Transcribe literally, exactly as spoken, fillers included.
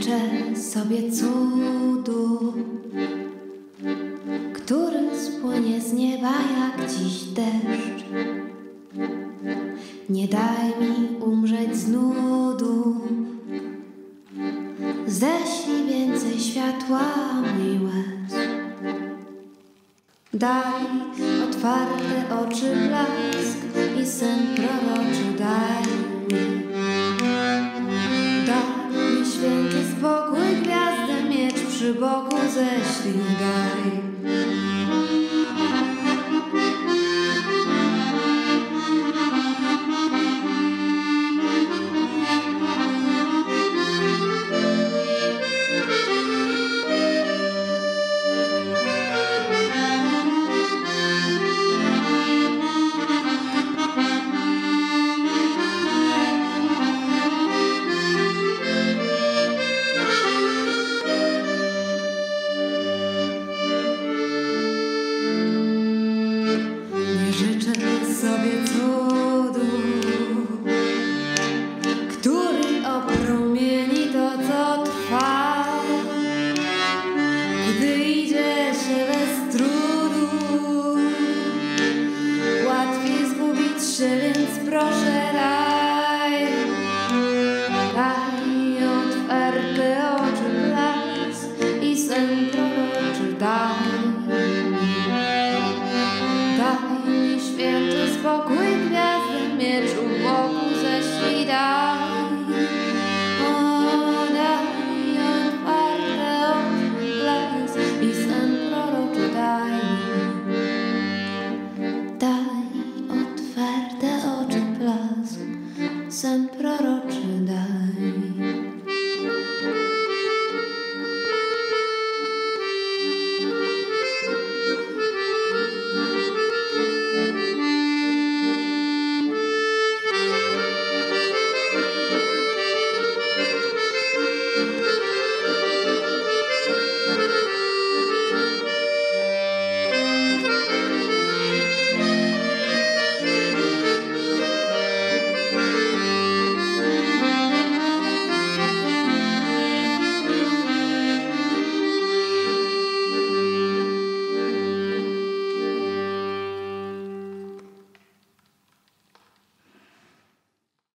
życzę sobie cudu, który spłynie z nieba jak dziś deszcz. Nie daj mi umrzeć z nudu, ześlij więcej światła mej łez. Daj otwarte oczy, blask i sen proroczy daj mi. Daj mi święty spokój, gwiazdę miecz przy boku ześlij daj. Życzę sobie cudu, który opromieni to, co trwa, gdy idzie się bez trudu. Łatwiej zgubić się